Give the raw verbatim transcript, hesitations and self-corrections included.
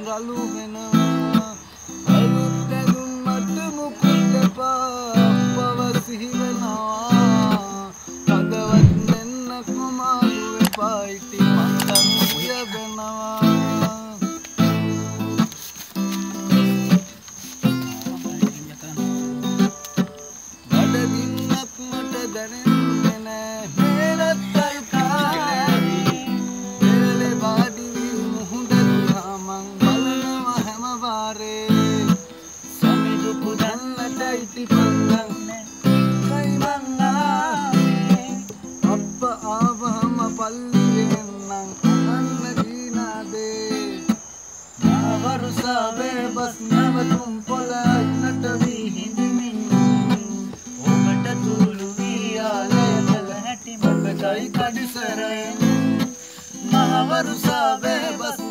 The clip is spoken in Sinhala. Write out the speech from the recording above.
රළු වෙනවා අලුත් ඇඳුම් මට මුකුත් එපා අපව සිහි වෙනවා හදවත් දෙන්නක් මාරු එපා ඉති මන්දන් කියවෙනවා බඩගින්නක් මට දැනෙන්නේ නෑ මේනත් අල්කාරි වෙලේ වාඩි වී මුහුද දිහා මං බලනවා හැම වාරේ සමිඳු පුදන්නට ඉති පන්දන් කයි මං ආවේ අප්ප ආවහම පල්ලියෙන් නම් අහන්න දීනාදේ නාවරුසාවේ බස් නැවතුම් පොළන්නට වී හිඳමින් ඔබට තුළු වී ආලයකල හැටි මගදයි කඩිසරෙන් නාවරුසාවේ බස්